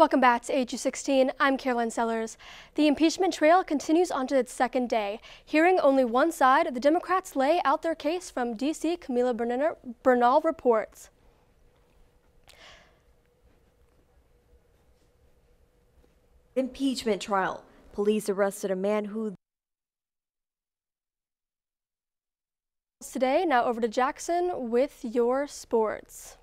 Welcome back to AG16. I'm Caroline Sellers. The impeachment trail continues onto its second day. Hearing only one side, the Democrats lay out their case. From D.C., Camila Bernal reports. Impeachment trial. Police arrested a man who... Today, now over to Jackson with your sports.